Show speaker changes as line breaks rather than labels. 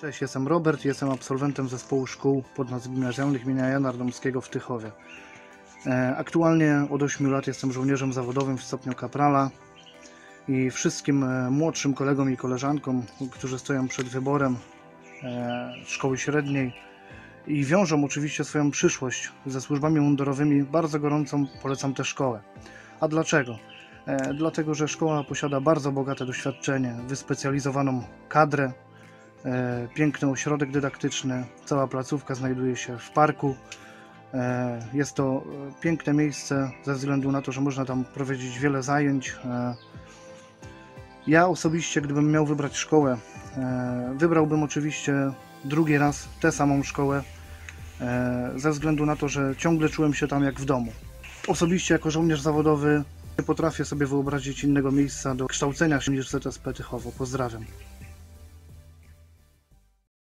Cześć, jestem Robert, jestem absolwentem zespołu szkół ponadgimnazjalnych imienia Jana Radomskiego w Tychowie. Aktualnie od 8 lat jestem żołnierzem zawodowym w stopniu kaprala i wszystkim młodszym kolegom i koleżankom, którzy stoją przed wyborem szkoły średniej i wiążą oczywiście swoją przyszłość ze służbami mundurowymi, bardzo gorąco polecam tę szkołę. A dlaczego? Dlatego, że szkoła posiada bardzo bogate doświadczenie, wyspecjalizowaną kadrę, piękny ośrodek dydaktyczny, cała placówka znajduje się w parku. Jest to piękne miejsce ze względu na to, że można tam prowadzić wiele zajęć. Ja osobiście, gdybym miał wybrać szkołę, wybrałbym oczywiście drugi raz tę samą szkołę, ze względu na to, że ciągle czułem się tam jak w domu. Osobiście jako żołnierz zawodowy nie potrafię sobie wyobrazić innego miejsca do kształcenia się niż ZSP Tychowo. Pozdrawiam.